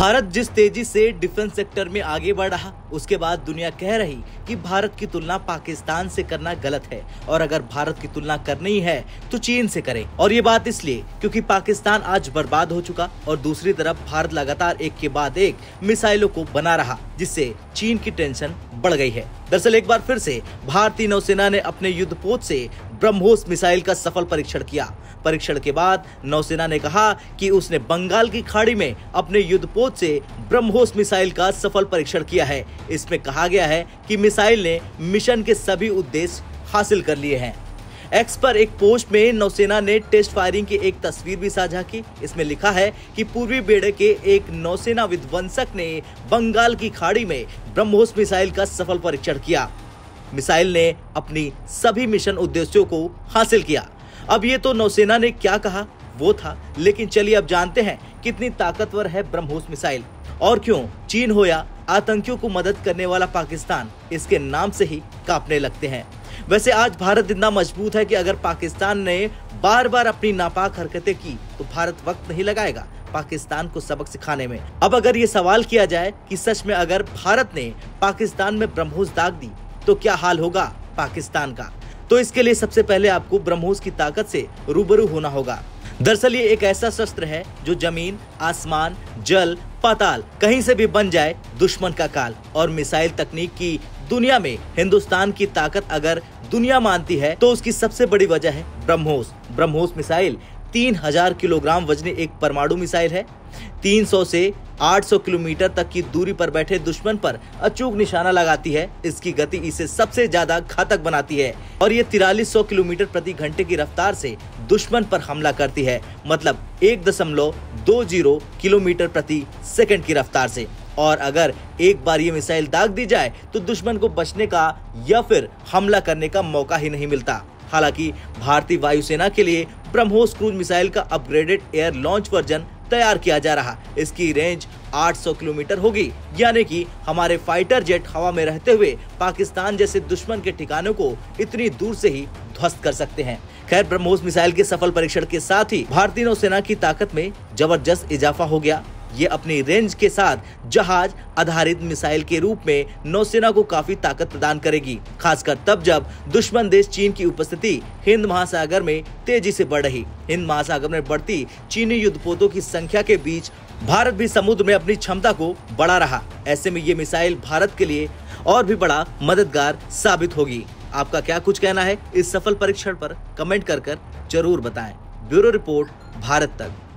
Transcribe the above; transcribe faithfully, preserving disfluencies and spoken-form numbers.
भारत जिस तेजी से डिफेंस सेक्टर में आगे बढ़ रहा, उसके बाद दुनिया कह रही कि भारत की तुलना पाकिस्तान से करना गलत है और अगर भारत की तुलना करनी है तो चीन से करें। और ये बात इसलिए क्योंकि पाकिस्तान आज बर्बाद हो चुका और दूसरी तरफ भारत लगातार एक के बाद एक मिसाइलों को बना रहा, जिससे चीन की टेंशन बढ़ गई है। दरअसल एक बार फिर से भारतीय नौसेना ने अपने युद्धपोत से ब्रह्मोस मिसाइल का सफल परीक्षण किया। परीक्षण के बाद नौसेना ने कहा कि उसने बंगाल की खाड़ी में अपने युद्धपोत से ब्रह्मोस मिसाइल का सफल परीक्षण किया है। इसमें कहा गया है कि मिसाइल ने मिशन के सभी उद्देश्य हासिल कर लिए हैं। एक्स पर एक पोस्ट में नौसेना ने टेस्ट फायरिंग की एक तस्वीर भी साझा की। इसमें लिखा है कि पूर्वी बेड़े के एक नौसेना विध्वंसक ने बंगाल की खाड़ी में ब्रह्मोस मिसाइल का सफल परीक्षण किया। मिसाइल ने अपनी सभी मिशन उद्देश्यों को हासिल किया। अब ये तो नौसेना ने क्या कहा वो था, लेकिन चलिए अब जानते हैं कितनी ताकतवर है ब्रह्मोस मिसाइल और क्यों चीन हो या आतंकियों को मदद करने वाला पाकिस्तान इसके नाम से ही कांपने लगते हैं। वैसे आज भारत इतना मजबूत है कि अगर पाकिस्तान ने बार बार अपनी नापाक हरकतें की तो भारत वक्त नहीं लगाएगा पाकिस्तान को सबक सिखाने में। अब अगर ये सवाल किया जाए कि सच में अगर भारत ने पाकिस्तान में ब्रह्मोस दाग दी तो क्या हाल होगा पाकिस्तान का, तो इसके लिए सबसे पहले आपको ब्रह्मोस की ताकत से रूबरू होना होगा। दरअसल ये एक ऐसा शस्त्र है जो जमीन, आसमान, जल, पाताल कहीं से भी बन जाए दुश्मन का काल। और मिसाइल तकनीक की दुनिया में हिंदुस्तान की ताकत अगर दुनिया मानती है तो उसकी सबसे बड़ी वजह है ब्रह्मोस। ब्रह्मोस मिसाइल तीन हजार किलोग्राम वजनी एक परमाणु मिसाइल है। तीन सौ से आठ सौ किलोमीटर तक की दूरी पर बैठे दुश्मन पर अचूक निशाना लगाती है। इसकी गति इसे सबसे ज्यादा घातक बनाती है और ये तिरालीस सौ किलोमीटर प्रति घंटे की रफ्तार से दुश्मन पर हमला करती है, मतलब एक दशमलव दो जीरो किलोमीटर प्रति सेकंड की रफ्तार से। और अगर एक बार ये मिसाइल दाग दी जाए तो दुश्मन को बचने का या फिर हमला करने का मौका ही नहीं मिलता। हालांकि भारतीय वायुसेना के लिए ब्रह्मोस क्रूज मिसाइल का अपग्रेडेड एयर लॉन्च वर्जन तैयार किया जा रहा। इसकी रेंज आठ सौ किलोमीटर होगी, यानी कि हमारे फाइटर जेट हवा में रहते हुए पाकिस्तान जैसे दुश्मन के ठिकानों को इतनी दूर से ही ध्वस्त कर सकते हैं। खैर, ब्रह्मोस मिसाइल के सफल परीक्षण के साथ ही भारतीय नौसेना की ताकत में जबरदस्त इजाफा हो गया। ये अपनी रेंज के साथ जहाज आधारित मिसाइल के रूप में नौसेना को काफी ताकत प्रदान करेगी, खासकर तब जब दुश्मन देश चीन की उपस्थिति हिंद महासागर में तेजी से बढ़ रही। हिंद महासागर में बढ़ती चीनी युद्धपोतों की संख्या के बीच भारत भी समुद्र में अपनी क्षमता को बढ़ा रहा। ऐसे में ये मिसाइल भारत के लिए और भी बड़ा मददगार साबित होगी। आपका क्या कुछ कहना है इस सफल परीक्षण पर? कमेंट कर कर जरूर बताएं। ब्यूरो रिपोर्ट, भारत तक।